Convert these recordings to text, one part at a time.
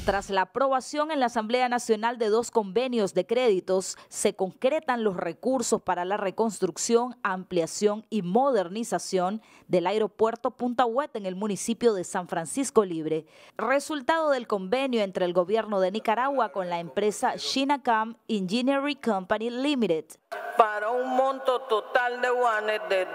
Tras la aprobación en la Asamblea Nacional de 2 convenios de créditos, se concretan los recursos para la reconstrucción, ampliación y modernización del aeropuerto Punta Huete en el municipio de San Francisco Libre, resultado del convenio entre el gobierno de Nicaragua con la empresa Shinacam Engineering Company Limited. Para un monto total de guanes de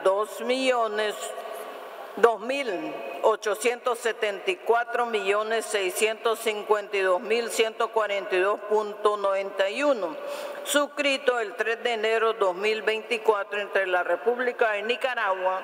2.874.652.142.91, suscrito el 3 de enero 2024 entre la República de Nicaragua,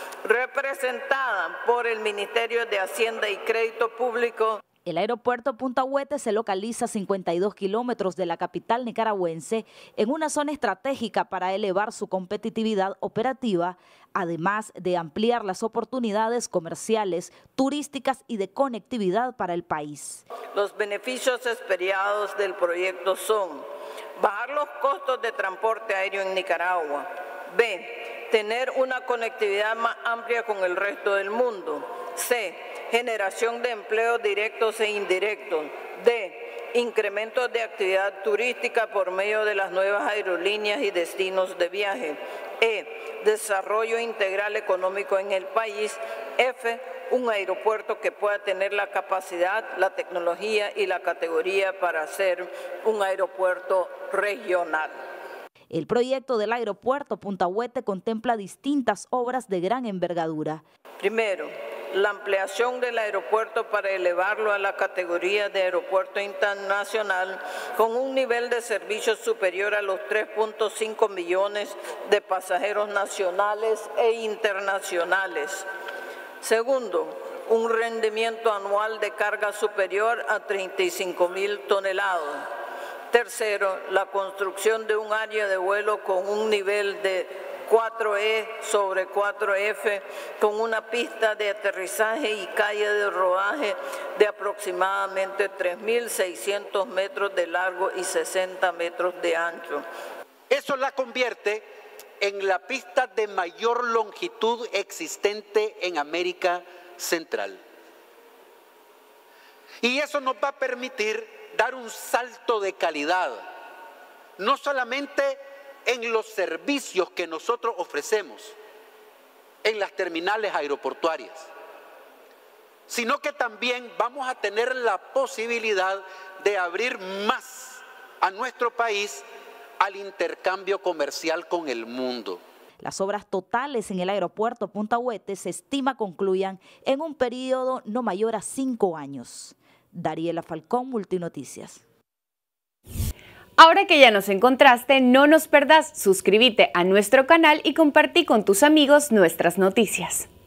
representada por el Ministerio de Hacienda y Crédito Público. El aeropuerto Punta Huete se localiza a 52 kilómetros de la capital nicaragüense en una zona estratégica para elevar su competitividad operativa, además de ampliar las oportunidades comerciales, turísticas y de conectividad para el país. Los beneficios esperados del proyecto son bajar los costos de transporte aéreo en Nicaragua, B, tener una conectividad más amplia con el resto del mundo, C, generación de empleos directos e indirectos, D, incrementos de actividad turística por medio de las nuevas aerolíneas y destinos de viaje, E, desarrollo integral económico en el país, F, un aeropuerto que pueda tener la capacidad, la tecnología y la categoría para ser un aeropuerto regional. El proyecto del aeropuerto Punta Huete contempla distintas obras de gran envergadura. Primero, la ampliación del aeropuerto para elevarlo a la categoría de aeropuerto internacional con un nivel de servicio superior a los 3.5 millones de pasajeros nacionales e internacionales. Segundo, un rendimiento anual de carga superior a 35.000 toneladas. Tercero, la construcción de un área de vuelo con un nivel de 4E sobre 4F, con una pista de aterrizaje y calle de rodaje de aproximadamente 3.600 metros de largo y 60 metros de ancho. Eso la convierte en la pista de mayor longitud existente en América Central. Y eso nos va a permitir dar un salto de calidad, no solamente en los servicios que nosotros ofrecemos en las terminales aeroportuarias, sino que también vamos a tener la posibilidad de abrir más a nuestro país al intercambio comercial con el mundo. Las obras totales en el aeropuerto Punta Huete se estima concluyan en un periodo no mayor a 5 años. Dariela Falcón, Multinoticias. Ahora que ya nos encontraste, no nos perdás, suscríbete a nuestro canal y compartí con tus amigos nuestras noticias.